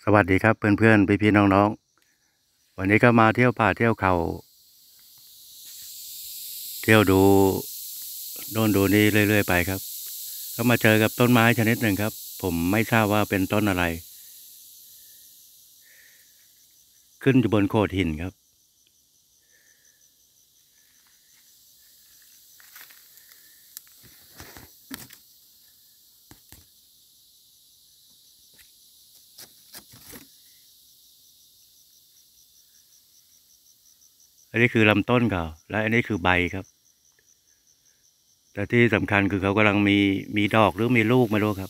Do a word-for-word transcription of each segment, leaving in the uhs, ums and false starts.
สวัสดีครับเพื่อนๆพี่ๆน้องๆวันนี้ก็มาเที่ยวป่าเที่ยวเขาเที่ยวดูโน่นดูนี่เรื่อยๆไปครับก็มาเจอกับต้นไม้ชนิดหนึ่งครับผมไม่ทราบว่าเป็นต้นอะไรขึ้นอยู่บนโขดหินครับอันนี้คือลำต้นเขาและอันนี้คือใบครับแต่ที่สำคัญคือเขากำลังมีมีดอกหรือมีลูกไม่รู้ครับ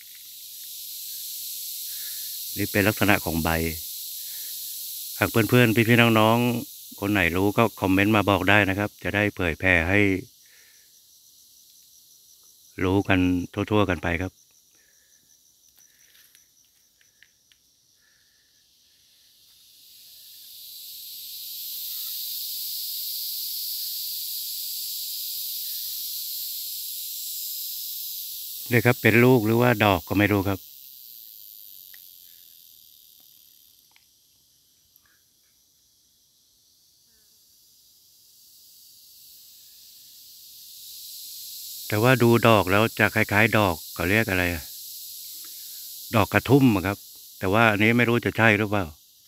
นี่เป็นลักษณะของใบหากเพื่อนๆพี่ๆน้องๆคนไหนรู้ก็คอมเมนต์มาบอกได้นะครับจะได้เผยแพร่ให้รู้กันทั่วๆกันไปครับนี่ครับเป็นลูกหรือว่าดอกก็ไม่รู้ครับแต่ว่าดูดอกแล้วจะคล้ายๆดอกเขาเรียกอะไรอะดอกกระทุ่มอะครับแต่ว่าอันนี้ไม่รู้จะใช่หรือเปล่า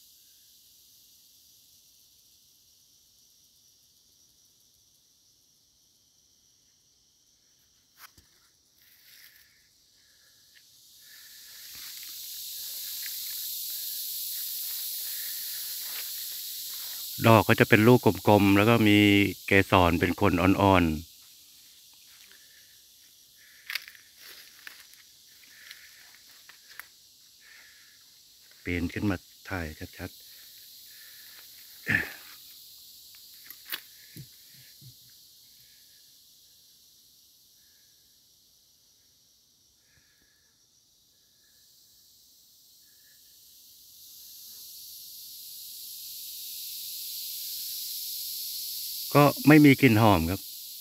ดอกก็จะเป็นลูกกลมๆแล้วก็มีเกสรเป็นขนอ่อนๆปีนขึ้นมาถ่ายชัดๆก็ไม่มีกลิ่นหอมครับ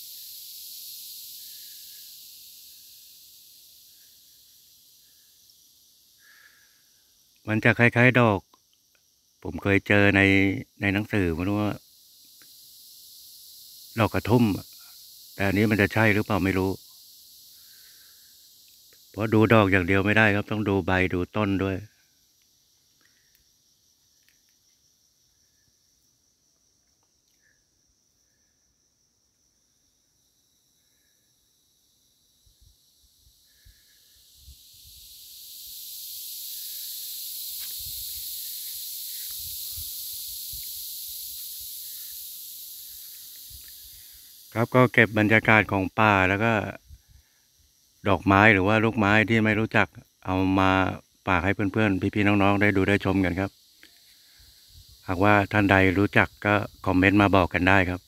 มันจะคล้ายๆดอกผมเคยเจอในในหนังสือไม่รู้ว่าดอกกระทุ่มอะแต่อันนี้มันจะใช่หรือเปล่าไม่รู้เพราะดูดอกอย่างเดียวไม่ได้ครับต้องดูใบดูต้นด้วยครับก็เก็บบรรยากาศของป่าแล้วก็ ดอกไม้หรือว่าลูกไม้ที่ไม่รู้จักเอามาฝากให้เพื่อนๆพี่ๆน้องๆได้ดูได้ชมกันครับหากว่าท่านใดรู้จักก็คอมเมนต์มาบอกกันได้ครับ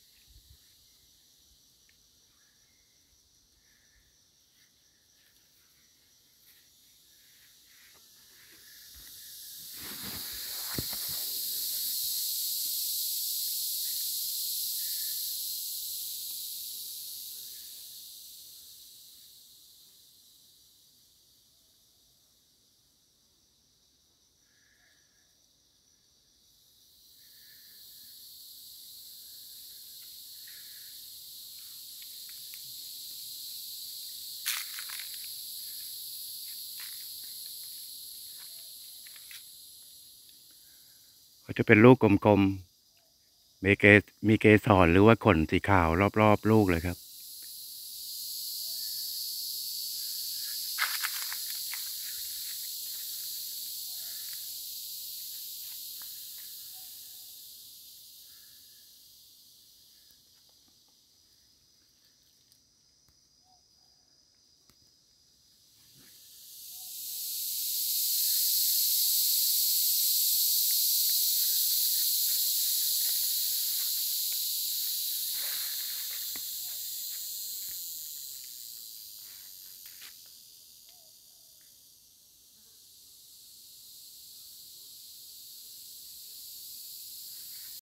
ก็จะเป็นลูกกลมๆมีเกมีเกสรหรือว่าขนสีขาวรอบๆลูกเลยครับ